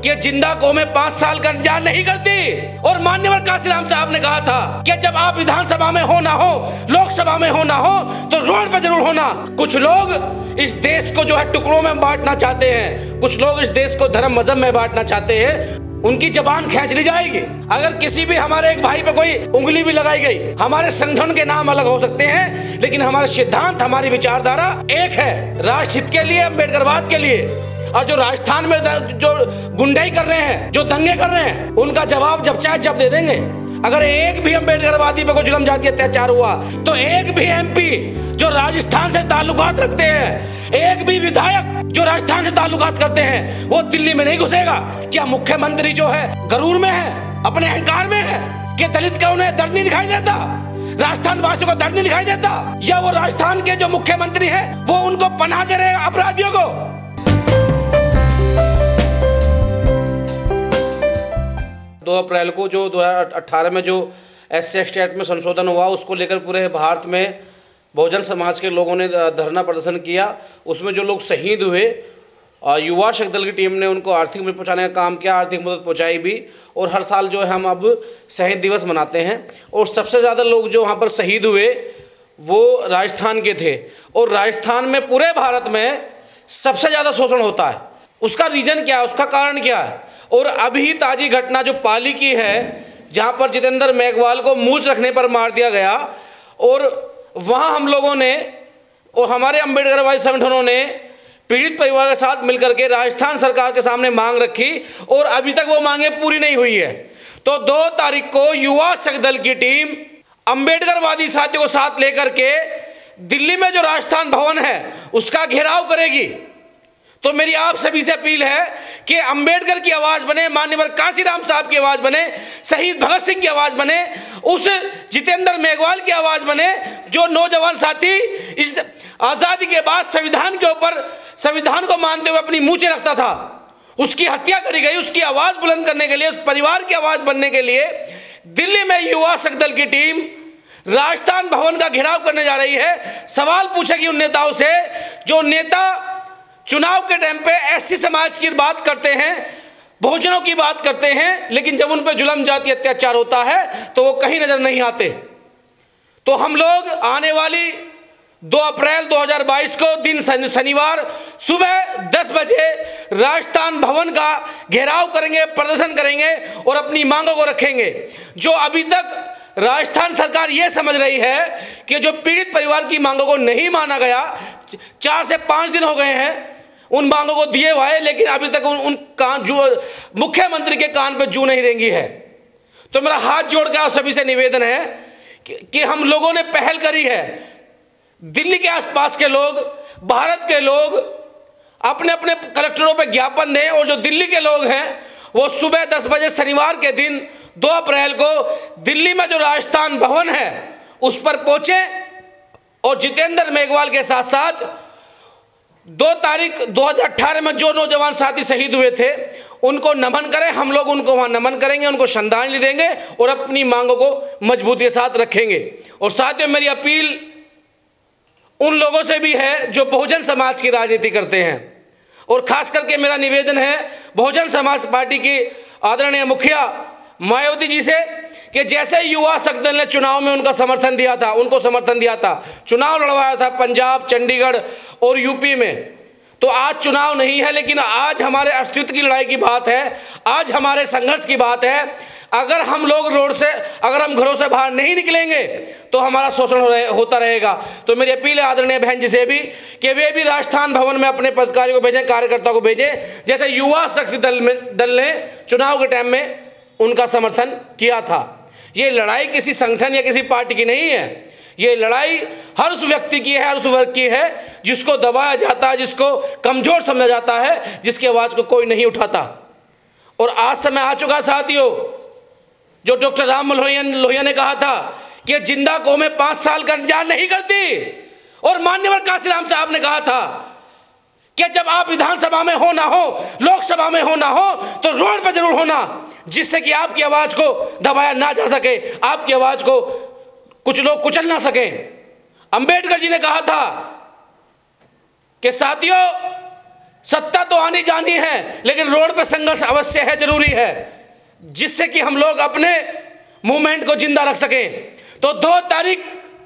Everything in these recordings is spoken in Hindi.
कि जिंदा कौमें 5 साल का इंतजार नहीं करती। और माननीय काशीराम साहब ने कहा था कि जब आप विधानसभा में हो ना हो, लोकसभा में हो ना हो, तो रोड पर जरूर होना। कुछ लोग इस देश को जो है टुकड़ों में बांटना चाहते हैं, कुछ लोग इस देश को धर्म मजहब में बांटना चाहते हैं, उनकी जबान खींच ली जाएगी। अगर किसी भी हमारे एक भाई पे कोई उंगली भी लगाई गई, हमारे संगठन के नाम अलग हो सकते हैं, लेकिन हमारे सिद्धांत, हमारी विचारधारा एक है, राष्ट्र हित के लिए, अम्बेडकरवाद के लिए। और जो राजस्थान में जो गुंडाई कर रहे हैं, जो दंगे कर रहे हैं, उनका जवाब जब चाहे जब दे देंगे। अगर एक भी अम्बेडकरवादी पे कोई जुल्म जाति अत्याचार हुआ तो एक भी एमपी जो राजस्थान से ताल्लुकात रखते हैं, एक भी विधायक जो राजस्थान से ताल्लुकात करते हैं, वो दिल्ली में नहीं घुसेगा। क्या मुख्यमंत्री जो है गरूर में है, अपने अहंकार में है कि दलित का उन्हें दर्द नहीं दिखाई देता, राजस्थान वासियों को दर्द नहीं दिखाई देता? या वो राजस्थान के जो मुख्यमंत्री हैं वो उनको पनाह दे रहे हैं अपराधियों को? 2 अप्रैल को जो 2018 में जो SC एक्ट में संशोधन हुआ, उसको लेकर पूरे भारत में बहुजन समाज के लोगों ने धरना प्रदर्शन किया। उसमें जो लोग शहीद हुए, युवा शक्ति दल की टीम ने उनको आर्थिक मदद पहुंचाने का काम किया, आर्थिक मदद पहुंचाई भी। और हर साल जो है हम अब शहीद दिवस मनाते हैं। और सबसे ज़्यादा लोग जो वहाँ पर शहीद हुए वो राजस्थान के थे। और राजस्थान में पूरे भारत में सबसे ज़्यादा शोषण होता है। उसका रीज़न क्या है, उसका कारण क्या है? और अभी ताज़ी घटना जो पाली की है, जहाँ पर जितेंद्र मेघवाल को मूंछ रखने पर मार दिया गया, और वहाँ हम लोगों ने और हमारे अम्बेडकरवादी संगठनों ने पीड़ित परिवार के साथ मिलकर के राजस्थान सरकार के सामने मांग रखी, और अभी तक वो मांगे पूरी नहीं हुई है। तो 2 तारीख को युवा शक्ति दल की टीम अम्बेडकरवादी साथियों को साथ लेकर के दिल्ली में जो राजस्थान भवन है उसका घेराव करेगी। तो मेरी आप सभी से अपील है कि अंबेडकर की आवाज़ बने, माननीय काशीराम साहब की आवाज़ बने, शहीद भगत सिंह की आवाज़ बने, उस जितेंद्र मेघवाल की आवाज़ बने जो नौजवान साथी इस आज़ादी के बाद संविधान के ऊपर, संविधान को मानते हुए अपनी मूंछें रखता था। उसकी हत्या करी गई। उसकी आवाज़ बुलंद करने के लिए, उस परिवार की आवाज़ बनने के लिए दिल्ली में युवा शक्ति दल की टीम राजस्थान भवन का घेराव करने जा रही है। सवाल पूछेगी उन नेताओं से जो नेता चुनाव के टाइम पे SC समाज की बात करते हैं, बहुजनों की बात करते हैं, लेकिन जब उन पर जुल्म जाति अत्याचार होता है तो वो कहीं नजर नहीं आते। तो हम लोग आने वाली 2 अप्रैल 2022 को दिन शनिवार सुबह 10 बजे राजस्थान भवन का घेराव करेंगे, प्रदर्शन करेंगे और अपनी मांगों को रखेंगे। जो अभी तक राजस्थान सरकार ये समझ रही है कि जो पीड़ित परिवार की मांगों को नहीं माना गया, 4 से 5 दिन हो गए हैं उन मांगों को दिए हुए, लेकिन अभी तक उन कान जो मुख्यमंत्री के कान पे जू नहीं रेंगी है। तो मेरा हाथ जोड़ के आप सभी से निवेदन है कि हम लोगों ने पहल करी है। दिल्ली के आसपास के लोग, भारत के लोग अपने अपने कलेक्टरों पे ज्ञापन दें, और जो दिल्ली के लोग हैं वो सुबह 10 बजे शनिवार के दिन 2 अप्रैल को दिल्ली में जो राजस्थान भवन है उस पर पहुंचे और जितेंद्र मेघवाल के साथ साथ 2 तारीख 2018 में जो नौजवान साथी शहीद हुए थे उनको नमन करें। हम लोग उनको वहाँ नमन करेंगे, उनको श्रद्धांजलि देंगे और अपनी मांगों को मजबूती के साथ रखेंगे। और साथियों, मेरी अपील उन लोगों से भी है जो बहुजन समाज की राजनीति करते हैं, और खास करके मेरा निवेदन है बहुजन समाज पार्टी की आदरणीय मुखिया मायावती जी से कि जैसे युवा शक्ति दल ने चुनाव में उनको समर्थन दिया था, चुनाव लड़वाया था पंजाब, चंडीगढ़ और यूपी में, तो आज चुनाव नहीं है, लेकिन आज हमारे अस्तित्व की लड़ाई की बात है, आज हमारे संघर्ष की बात है। अगर हम लोग रोड से, अगर हम घरों से बाहर नहीं निकलेंगे तो हमारा शोषण होता रहेगा। तो मेरी अपील है आदरणीय बहन जी से भी कि वे भी राजस्थान भवन में अपने पदाधिकारियों को भेजें, कार्यकर्ताओं को भेजें, जैसे युवा शक्ति दल ने चुनाव के टाइम में उनका समर्थन किया था। ये लड़ाई किसी संगठन या किसी पार्टी की नहीं है, ये लड़ाई हर उस व्यक्ति की है, हर उस वर्ग की है जिसको दबाया जाता है, जिसको कमजोर समझा जाता है, जिसकी आवाज़ को कोई नहीं उठाता। और आज समय आ चुका साथियों, जो डॉक्टर राम लोहिया ने कहा था कि जिंदा कौमें 5 साल का इंतजार नहीं करती, और माननीय काशीराम साहब ने कहा था कि जब आप विधानसभा में हो ना हो, लोकसभा में हो ना हो, तो रोड पर जरूर होना, जिससे कि आपकी आवाज़ को दबाया ना जा सके, आपकी आवाज़ को कुछ लोग कुचल ना सकें। अंबेडकर जी ने कहा था कि साथियों, सत्ता तो आनी जानी है, लेकिन रोड पे संघर्ष अवश्य है, जरूरी है, जिससे कि हम लोग अपने मूवमेंट को जिंदा रख सकें। तो 2 तारीख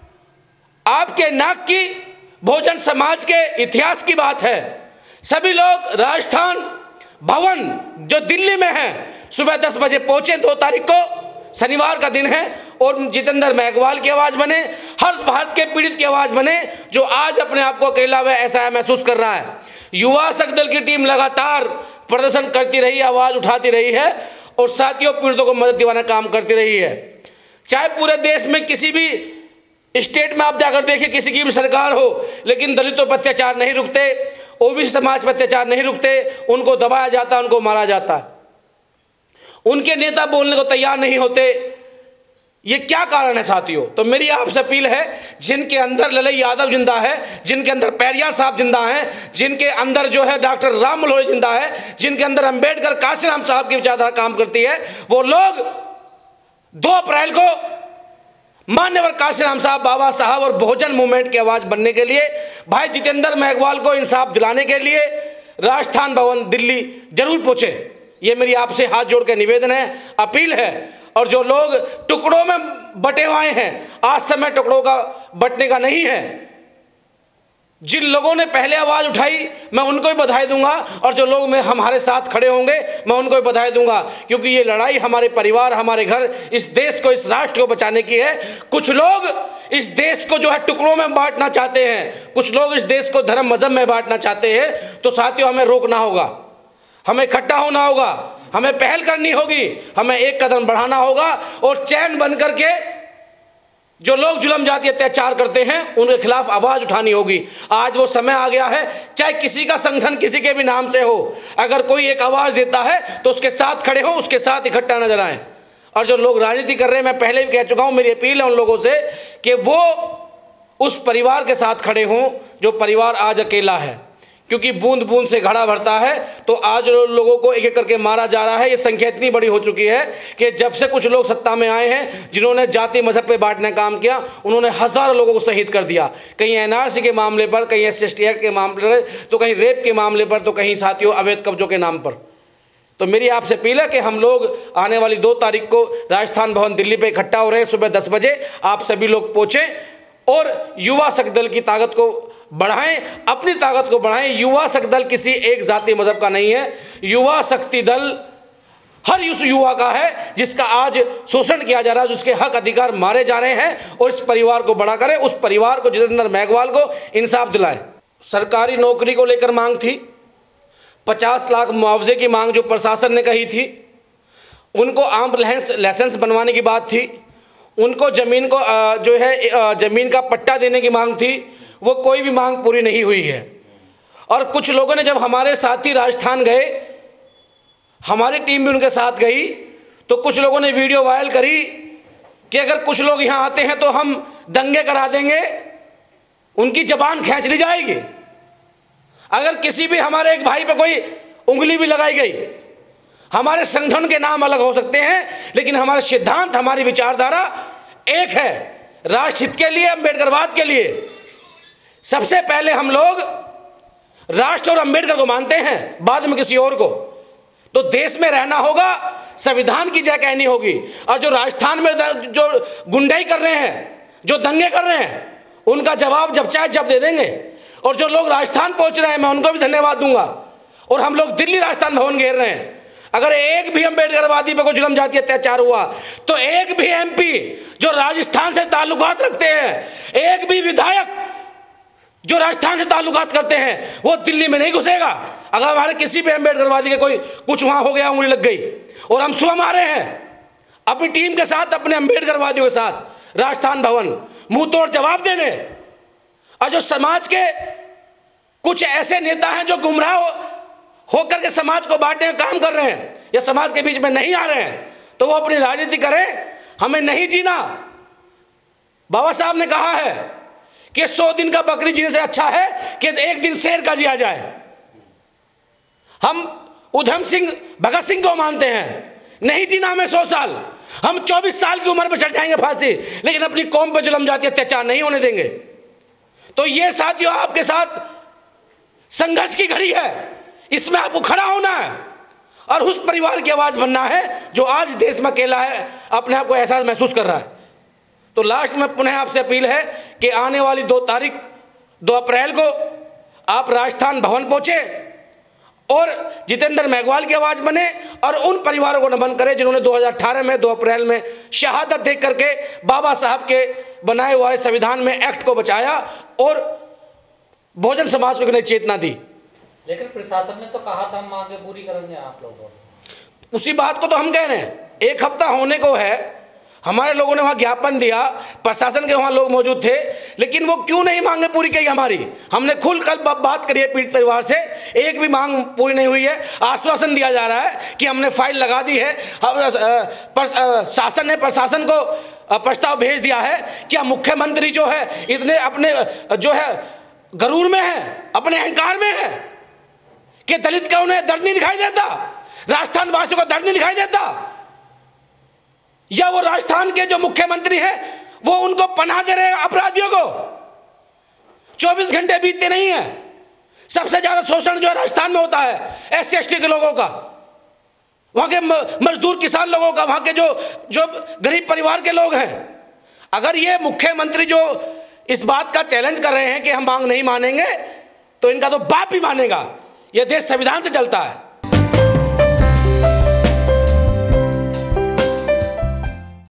आपके नाक की बहुजन समाज के इतिहास की बात है। सभी लोग राजस्थान भवन जो दिल्ली में है सुबह 10 बजे पहुंचे। 2 तारीख को शनिवार का दिन है और जितेंद्र मेघवाल की आवाज़ बने, हर भारत के पीड़ित की आवाज़ बने जो आज अपने आप को अकेला व ऐसा महसूस कर रहा है। युवा शक्ति दल की टीम लगातार प्रदर्शन करती रही, आवाज़ उठाती रही है और साथियों पीड़ितों को मदद दिलाने का काम करती रही है। चाहे पूरे देश में किसी भी स्टेट में आप जाकर देखिए, किसी की भी सरकार हो, लेकिन दलितों पर अत्याचार नहीं रुकते, ओबीसी समाज पर अत्याचार नहीं रुकते, उनको दबाया जाता है, उनको मारा जाता है, उनके नेता बोलने को तैयार नहीं होते। ये क्या कारण है साथियों? तो मेरी आपसे अपील है, जिनके अंदर ललई यादव जिंदा है, जिनके अंदर पेरियार साहब जिंदा हैं, जिनके अंदर जो है डॉक्टर राम मनोहर जिंदा है, जिनके अंदर अंबेडकर काशीराम साहब की विचारधारा काम करती है, वो लोग 2 अप्रैल को मान्यवर काशीराम साहब, बाबा साहब और बहुजन मूवमेंट की आवाज बनने के लिए, भाई जितेंद्र मेघवाल को इंसाफ दिलाने के लिए राजस्थान भवन दिल्ली जरूर पहुंचे। ये मेरी आपसे हाथ जोड़ के निवेदन है, अपील है। और जो लोग टुकड़ों में बटे हुए हैं, आज समय टुकड़ों का बटने का नहीं है। जिन लोगों ने पहले आवाज़ उठाई मैं उनको भी बधाई दूंगा, और जो लोग में हमारे साथ खड़े होंगे मैं उनको भी बधाई दूंगा, क्योंकि ये लड़ाई हमारे परिवार, हमारे घर, इस देश को, इस राष्ट्र को बचाने की है। कुछ लोग इस देश को जो है टुकड़ों में बांटना चाहते हैं, कुछ लोग इस देश को धर्म मजहब में बांटना चाहते हैं। तो साथियों हमें रोकना होगा, हमें इकट्ठा होना होगा, हमें पहल करनी होगी, हमें एक कदम बढ़ाना होगा और चैन बन करके जो लोग जुल्म जाति अत्याचार करते हैं उनके खिलाफ आवाज उठानी होगी। आज वो समय आ गया है, चाहे किसी का संगठन किसी के भी नाम से हो, अगर कोई एक आवाज देता है तो उसके साथ खड़े हो, उसके साथ इकट्ठा नजर आए। और जो लोग राजनीति कर रहे हैं, मैं पहले भी कह चुका हूं, मेरी अपील है उन लोगों से कि वो उस परिवार के साथ खड़े हों जो परिवार आज अकेला है, क्योंकि बूंद बूंद से घड़ा भरता है। तो आज लोगों को एक एक करके मारा जा रहा है। ये संख्या इतनी बड़ी हो चुकी है कि जब से कुछ लोग सत्ता में आए हैं, जिन्होंने जाति मजहब पे बांटने का काम किया, उन्होंने हज़ारों लोगों को शहीद कर दिया। कहीं एनआरसी के मामले पर, कहीं SC एक्ट के मामले पर, तो कहीं रेप के मामले पर, तो कहीं साथियों अवैध कब्जों के नाम पर। तो मेरी आपसे अपील है कि हम लोग आने वाली 2 तारीख को राजस्थान भवन दिल्ली पे इकट्ठा हो रहे हैं सुबह 10 बजे। आप सभी लोग पहुँचें और युवा शक्ति दल की ताकत को बढ़ाएं, अपनी ताकत को बढ़ाएं। युवा शक्ति दल किसी एक जाति मजहब का नहीं है। युवा शक्ति दल हर उस युवा का है जिसका आज शोषण किया जा रहा है, जिसके हक अधिकार मारे जा रहे हैं, और इस परिवार को बड़ा करें। उस परिवार को, जितेंद्र मेघवाल को इंसाफ दिलाएं। सरकारी नौकरी को लेकर मांग थी, 50 लाख मुआवजे की मांग जो प्रशासन ने कही थी, उनको आम लाइसेंस बनवाने की बात थी, उनको जमीन को जो है जमीन का पट्टा देने की मांग थी, वो कोई भी मांग पूरी नहीं हुई है। और कुछ लोगों ने, जब हमारे साथी राजस्थान गए, हमारी टीम भी उनके साथ गई, तो कुछ लोगों ने वीडियो वायरल करी कि अगर कुछ लोग यहाँ आते हैं तो हम दंगे करा देंगे, उनकी जबान खींच ली जाएगी। अगर किसी भी हमारे एक भाई पे कोई उंगली भी लगाई गई, हमारे संगठन के नाम अलग हो सकते हैं, लेकिन हमारे सिद्धांत, हमारी विचारधारा एक है, राष्ट्र हित के लिए, अम्बेडकरवाद के लिए। सबसे पहले हम लोग राष्ट्र और अम्बेडकर को मानते हैं, बाद में किसी और को। तो देश में रहना होगा, संविधान की जय कहनी होगी। और जो राजस्थान में जो गुंडाई कर रहे हैं, जो दंगे कर रहे हैं, उनका जवाब जब चाहे जब दे देंगे। और जो लोग राजस्थान पहुंच रहे हैं, मैं उनको भी धन्यवाद दूंगा। और हम लोग दिल्ली राजस्थान भवन घेर रहे हैं। अगर एक भी अम्बेडकरवादी पे कोई जुल्म जाति अत्याचार हुआ तो एक भी MP जो राजस्थान से ताल्लुकात रखते हैं, एक भी विधायक जो राजस्थान से ताल्लुकात करते हैं, वो दिल्ली में नहीं घुसेगा। अगर हमारे किसी भी अम्बेडकरवादी के कोई कुछ वहां हो गया, उंगली लग गई, और हम स्वयं आ रहे हैं अपनी टीम के साथ, अपने अम्बेडकरवादियों के साथ राजस्थान भवन मुंह तोड़ जवाब देने। और जो समाज के कुछ ऐसे नेता हैं जो गुमराह होकर के समाज को बांटने का काम कर रहे हैं या समाज के बीच में नहीं आ रहे हैं, तो वो अपनी राजनीति करें। हमें नहीं जीना। बाबा साहब ने कहा है कि 100 दिन का बकरी जीने से अच्छा है कि एक दिन शेर का जिया जाए। हम उधम सिंह, भगत सिंह को मानते हैं, नहीं जीना हमें 100 साल। हम 24 साल की उम्र पर चढ़ जाएंगे फांसी, लेकिन अपनी कौम पर जुल्म जाति अत्याचार नहीं होने देंगे। तो ये साथियों आपके साथ संघर्ष की घड़ी है। इसमें आपको खड़ा होना है और उस परिवार की आवाज़ बनना है जो आज देश में अकेला है, अपने आप को एहसास महसूस कर रहा है। तो लास्ट में पुनः आपसे अपील है कि आने वाली 2 अप्रैल को आप राजस्थान भवन पहुँचे और जितेंद्र मेघवाल की आवाज़ बने और उन परिवारों को नमन करें जिन्होंने 2018 में 2 अप्रैल में शहादत दे करके बाबा साहब के बनाए हुए संविधान में एक्ट को बचाया और बहुजन समाज को एक नई चेतना दी। लेकिन प्रशासन ने तो कहा था हम मांगे पूरी करेंगे आप लोगों। उसी बात को तो हम कह रहे हैं, 1 हफ्ता होने को है, हमारे लोगों ने वहाँ ज्ञापन दिया, प्रशासन के वहाँ लोग मौजूद थे, लेकिन वो क्यों नहीं मांगे पूरी की हमारी। हमने खुल कल बात करी है पीड़ित परिवार से, एक भी मांग पूरी नहीं हुई है। आश्वासन दिया जा रहा है कि हमने फाइल लगा दी है, शासन ने प्रशासन को प्रस्ताव भेज दिया है। क्या मुख्यमंत्री जो है इतने अपने जो है गरूर में है, अपने अहंकार में है कि दलित का उन्हें दर्द नहीं दिखाई देता, राजस्थान वासियों का दर्द नहीं दिखाई देता, या वो राजस्थान के जो मुख्यमंत्री हैं वो उनको पनाह दे रहे हैं अपराधियों को। 24 घंटे बीतते नहीं है। सबसे ज्यादा शोषण जो है राजस्थान में होता है SC ST के लोगों का, वहां के मजदूर किसान लोगों का, वहां के जो गरीब परिवार के लोग हैं। अगर ये मुख्यमंत्री जो इस बात का चैलेंज कर रहे हैं कि हम मांग नहीं मानेंगे, तो इनका तो बाप भी मानेगा। यह देश संविधान से चलता है।